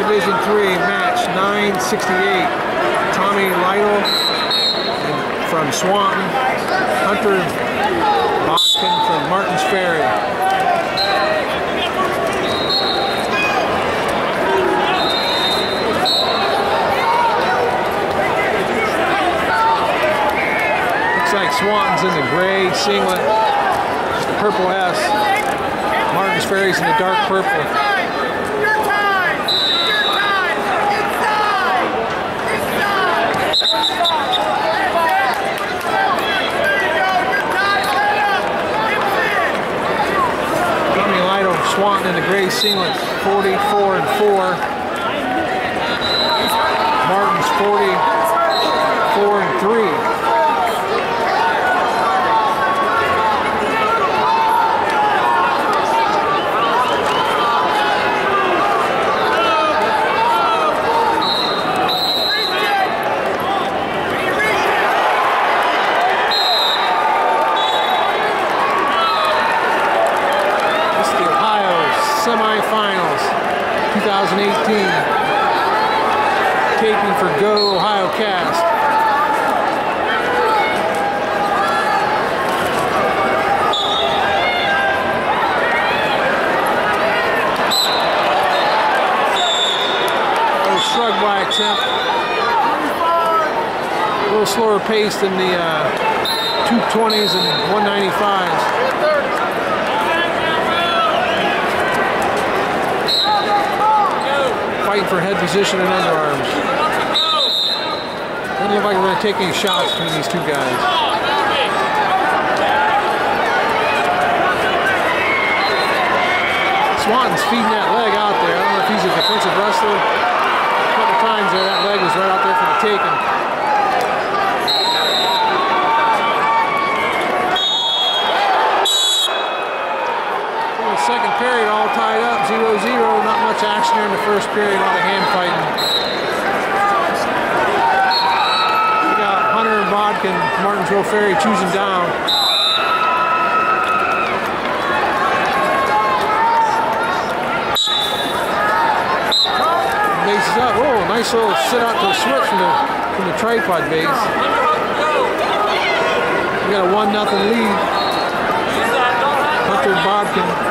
Division III, match 968. Tommy Lytle from Swanton, Hunter Bodkin from Martins Ferry. Looks like Swanton's in the gray singlet, just the purple S. Martins Ferry's in the dark purple. Swanton in the gray singlet, 44-4. Martins 44-3. Semifinals 2018. Taping for Go Ohio Cast. A little shrug by attempt. A little slower pace than the 220s and 195s. Fighting for head position and underarms. Doesn't look like we're going to take any shots between these two guys. Swanton's feeding that leg out there. I don't know if he's a defensive wrestler. A couple times there, that leg was right out there for the taking. Second period all tied up, 0-0, not much action there in the first period, a lot of hand fighting. We got Hunter and Bodkin, Martinsville Ferry choosing down. Base is up, oh, nice little sit out to a switch from the tripod base. We got a 1-0 lead. Hunter and Bodkin.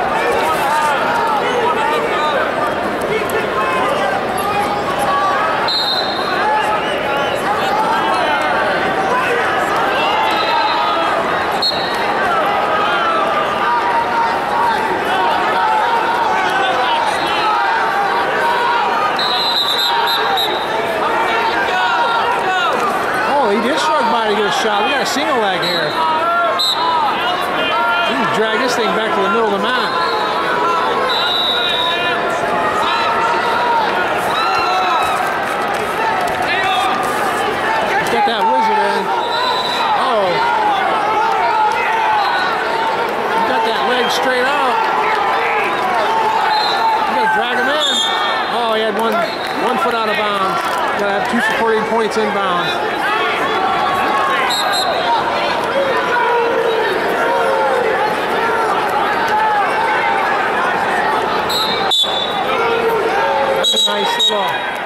Shot. We got a single leg here. We can drag this thing back to the middle of the mat. Get that wizard in. Oh. You got that leg straight out. You gotta drag him in. Oh, he had one foot out of bounds. You gotta have 2 supporting points inbound. Nice little.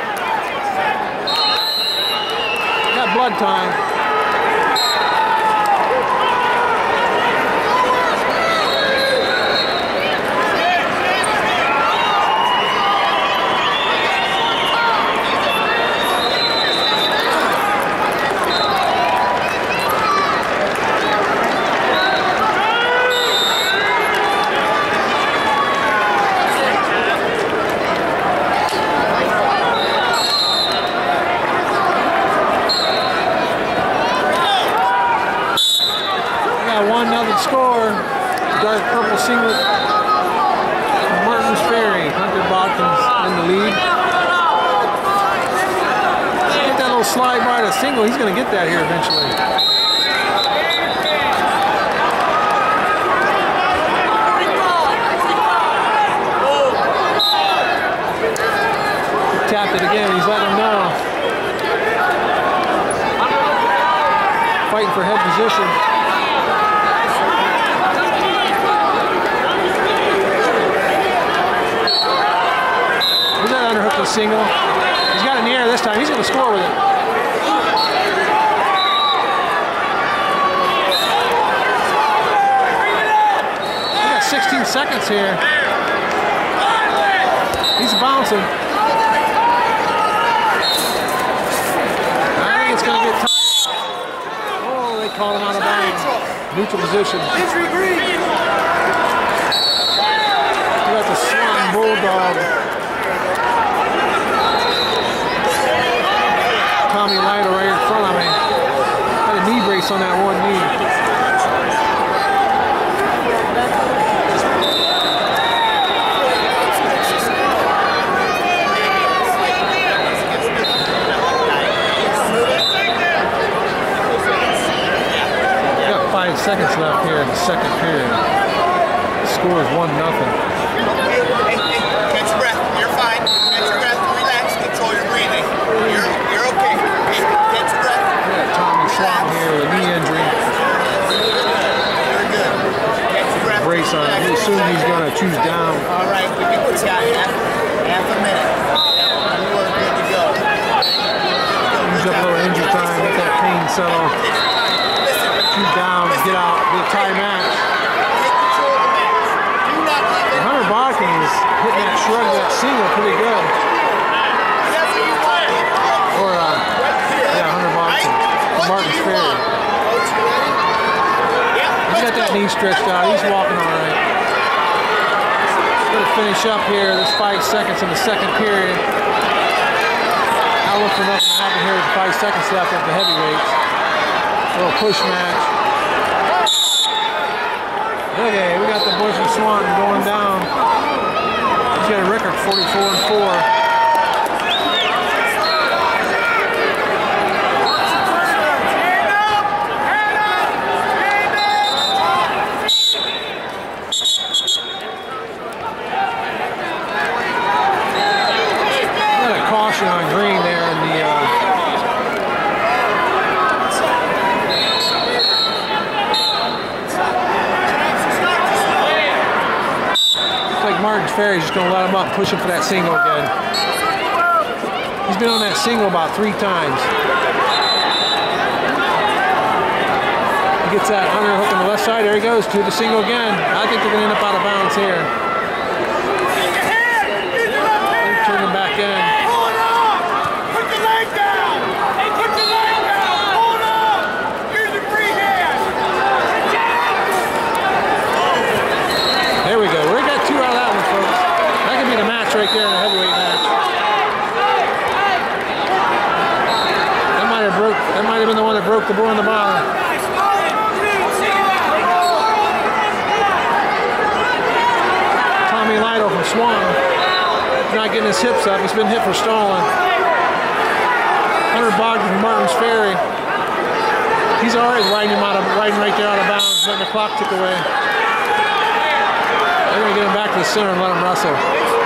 Got blood time. Score, dark purple singlet, Martins Ferry, Hunter Bodkin's in the lead. Get that little slide by the single, he's going to get that here eventually. He tapped it again, he's letting him know. Fighting for head position. Underhook single. He's got it in the air this time. He's going to score with it. We got 16 seconds here. He's bouncing. I think it's going to get tight. Oh, they called him out of bounds. Neutral position. We got the Swan Bulldog. Tommy Lytle right in front of me. Had a knee brace on that one knee. We got 5 seconds left here in the second period. The score is 1-0. Catch your breath. You're fine. Catch your breath. Relax. Control your breathing. You're okay. Catch your breath. Yeah, Tommy Swan here with a knee injury. You're good. Catch your breath. Brace on him. We assume he's going to choose down. All right. We can put you out half a minute. You are good to go. Use up a little injury time. Let that pain settle. Choose down. Get out. Get a tie match. Take control of the match. Do not let it. Hunter Bodkin is hitting that shrug, that single pretty good. That's what you want. Or, yeah, Hunter Bodkin. Martin's Ferry. He's got that knee stretched out. He's walking all right. Going to finish up here. There's 5 seconds in the second period. I'll look for nothing to happen here with 5 seconds left at the heavyweights. A little push match. Okay, we got the boys from Swanton going down. He's got a record 44-4. On green there in the looks like Martin's Ferry's just going to let him up, push him for that single again. He's been on that single about 3 times. He gets that underhook on the left side. There he goes to the single again. I think they're going to end up out of bounds here. They're turning back in. There we go. We got 2 out of that one, folks. That could be the match right there in the heavyweight match. That might have been the one that broke the board on the bottom. Tommy Lytle from Swan. He's not getting his hips up. He's been hit for stalling. Hunter Bodkin from Martin's Ferry. He's already riding right there out of bounds, letting the clock tick away. They're going to get him back to the center and let him wrestle.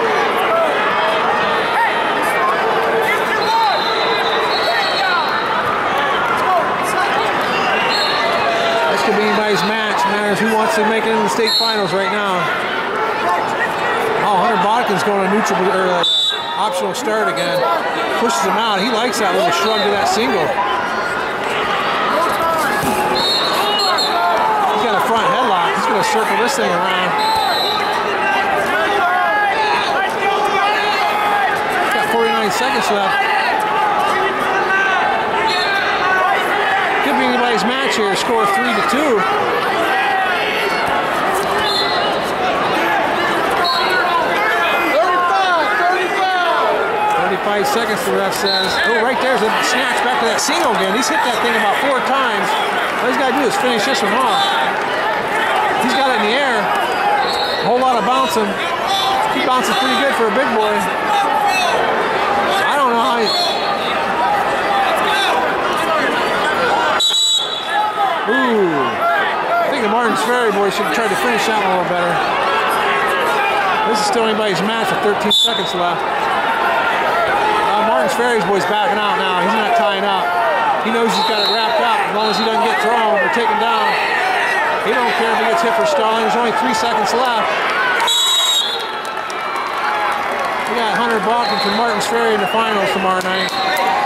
This could be anybody's match. Matters who wants to make it into the state finals right now. Oh, Hunter Bodkin's going to neutral or optional start again. Pushes him out. He likes that little shrug to that single. He's got a front headlock. He's going to circle this thing around. 49 seconds left. Could be anybody's match here. Score 3-2. 35 seconds, the ref says. Oh, right there's a snatch back to that single again. He's hit that thing about 4 times. All he's got to do is finish this one off. He's got it in the air. A whole lot of bouncing. He bounces pretty good for a big boy. I don't know how he... Ooh. I think the Martin's Ferry boys should try to finish that one a little better. This is still anybody's match with 13 seconds left. Martin's Ferry's boy's backing out now. He's not tying up. He knows he's got it wrapped up. As long as he doesn't get thrown or taken down, he don't care if he gets hit for stalling. There's only 3 seconds left. We got Hunter Balkins and Martins Ferry in the finals tomorrow night.